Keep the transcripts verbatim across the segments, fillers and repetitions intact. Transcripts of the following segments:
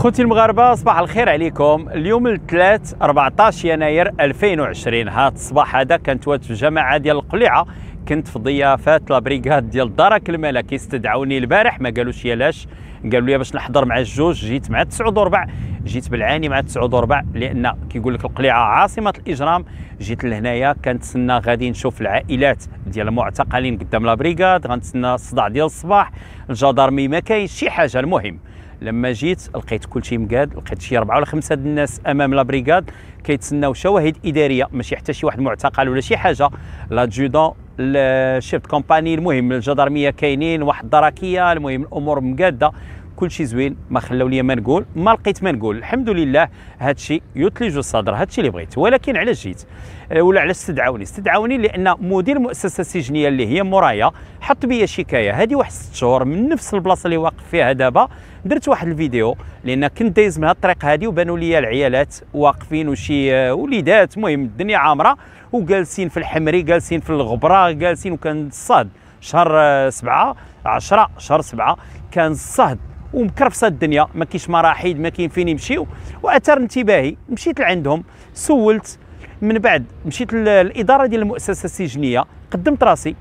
خوتي المغاربه، صباح الخير عليكم. اليوم الثلاث أربعطاش يناير ألفين وعشرين، هذا الصباح هذا كنت واقف في الجماعه ديال القليعه، كنت في ضيافه لابريغاد ديال الدرك الملكي. استدعوني البارح، ما قالوش يالاش، قالوا لي باش نحضر مع الجوج. جيت مع تسعود وربع، جيت بالعاني مع تسعود وربع، لان كيقول لك القليعه عاصمه الاجرام. جيت لهنايا كنتسنى غادي نشوف العائلات ديال المعتقلين قدام لابريغاد، غنتسنى الصداع ديال الصباح، الجدارمي ما كاينش شي حاجه. المهم لما جيت لقيت كل شيء مقاد، لقيت شي أربعة ولا خمسة د الناس امام لابريغاد كيتسناو شواهد اداريه، ماشي حتى شي واحد معتقل ولا شي حاجه. لادجودون، الشيف كومباني، المهم الجدارميه كاينين، واحد الدركيه، المهم الامور مقاده، كل شيء زوين. ما خلاو لي ما نقول، ما لقيت ما نقول. الحمد لله، هذا الشيء يثلج الصدر، هذا الشيء اللي بغيت. ولكن علاش جيت ولا علاش استدعوني؟ استدعوني لان مدير المؤسسه السجنيه اللي هي مورايا حط بيا شكايه هذه واحد ست شهور من نفس البلاصه اللي واقف فيها دابا. درت واحد الفيديو لان كنت دايز من هذه الطريق هذه، وبانوا لي العيالات واقفين وشي وليدات، المهم الدنيا عامره، وجالسين في الحمري، جالسين في الغبره، جالسين. وكان الصهد شهر سبعة عشرة شهر سبعة، كان الصهد ومكرفسه الدنيا، ما كاينش مراحيض، ما كاين فين يمشيو. واثار انتباهي، مشيت لعندهم، سولت. من بعد مشيت للاداره ديال المؤسسه السجنيه، قدمت راسي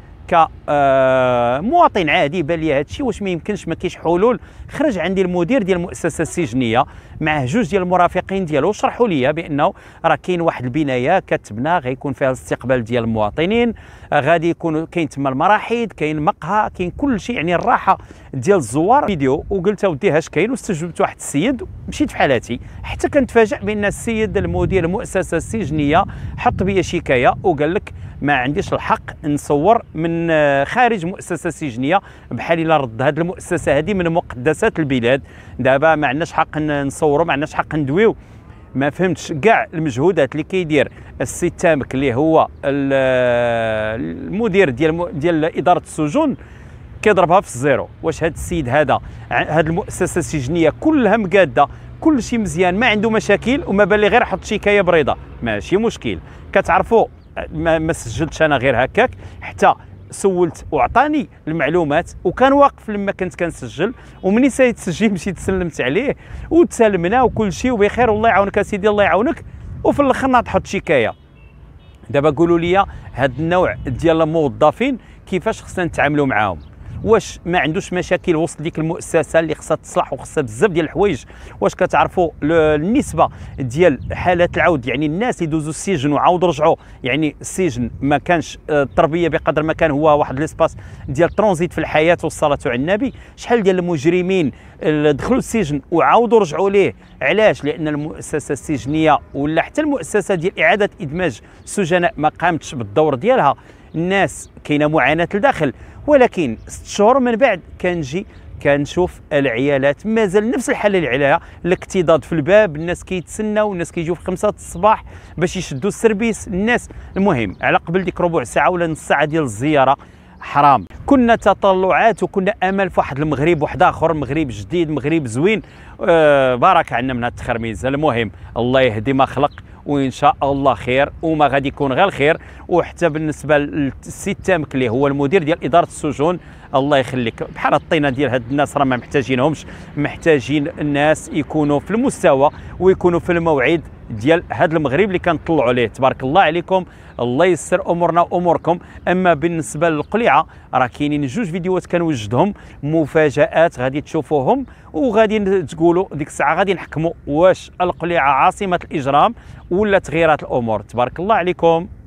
كمواطن عادي، بان لي هذا الشيء واش ما يمكنش، ما كاينش حلول. خرج عندي المدير ديال المؤسسه السجنيه مع جوج ديال المرافقين ديالو، شرحوا لي بانه راه كاين واحد البنايه كتبنى، غيكون فيها الاستقبال ديال المواطنين، غادي يكون كاين تما المراحيض، كاين مقهى، كاين كل شيء، يعني الراحه ديال الزوار. فيديو وقلت اودي اش كاين، واستجبت واحد السيد، مشيت في حالاتي، حتى كنتفاجئ بان السيد المدير المؤسسه السجنيه حط بيا شكايه وقال لك ما عنديش الحق نصور من خارج مؤسسه سجنيه، بحال الا رد هذه المؤسسه هذه من مقدسات البلاد. دابا ما عندناش حق نصوروا، ما عندناش حق ندويو. ما فهمتش كاع المجهودات اللي كيدير السي تامك اللي هو المدير ديال ديال اداره السجون، كيضربها في الزيرو. واش هذا السيد هذا، هذه المؤسسه السجنيه كلها مقاده، كل شيء مزيان، ما عنده مشاكل، وما بان لي غير حط شكايه بريضه، ماشي مشكل. كتعرفوا ما, ما سجلتش انا غير هكاك، حتى سولت وعطاني المعلومات، وكان واقف لما كنت كنسجل، ومني سايت تسجيل مشيت سلمت عليه وتسالمنا وكل شيء وبخير، والله يعاونك اسيدي الله يعاونك. وفي الاخر ناض حط شكايه. دابا قولوا لي هذا النوع ديال الموظفين كيفاش خصنا نتعاملوا معاهم؟ واش ما عندوش مشاكل وسط ديك المؤسسه اللي خصها تصلح وخصها بزاف ديال الحوايج؟ واش كتعرفوا النسبه ديال حالات العود، يعني الناس يدوزوا السجن وعاودوا رجعوا، يعني السجن ما كانش التربيه بقدر ما كان هو واحد ليسباس ديال ترانزيت في الحياه والصلاه على النبي. شحال ديال المجرمين دخلوا السجن وعاودوا رجعوا ليه؟ علاش؟ لان المؤسسه السجنيه ولا حتى المؤسسه ديال اعاده ادماج السجناء ما قامتش بالدور ديالها. الناس كاينه معاناه لداخل، ولكن ست شهور من بعد كنجي كنشوف العيالات مازال نفس الحاله اللي عليها، الاكتظاظ في الباب، الناس كيتسناو، الناس كيجيو في خمسة الصباح باش يشدوا السربيس الناس. المهم على قبل ديك ربع ساعه ولا نص ساعه ديال الزياره، حرام. كنا تطلعات وكنا امل في واحد المغرب واحد اخر، مغرب جديد، مغرب زوين، آه بارك عنا من هاد التخرميز. المهم الله يهدي ما خلق، وان شاء الله خير، وما غادي يكون غير الخير. وحتى بالنسبه للسي تامك اللي هو المدير ديال اداره السجون، الله يخليك، بحال الطينه ديال هاد الناس راه ما محتاجينهمش، محتاجين الناس يكونوا في المستوى ويكونوا في الموعد ديال هذا المغرب اللي كنطلعوا عليه. تبارك الله عليكم، الله يسر امورنا واموركم. اما بالنسبه للقليعه راه كاينين جوج فيديوهات كنوجدهم، مفاجات غادي تشوفوهم، وغادي تقولوا ديك الساعه غادي نحكموا واش القليعه عاصمه الاجرام ولا تغييرات الامور. تبارك الله عليكم.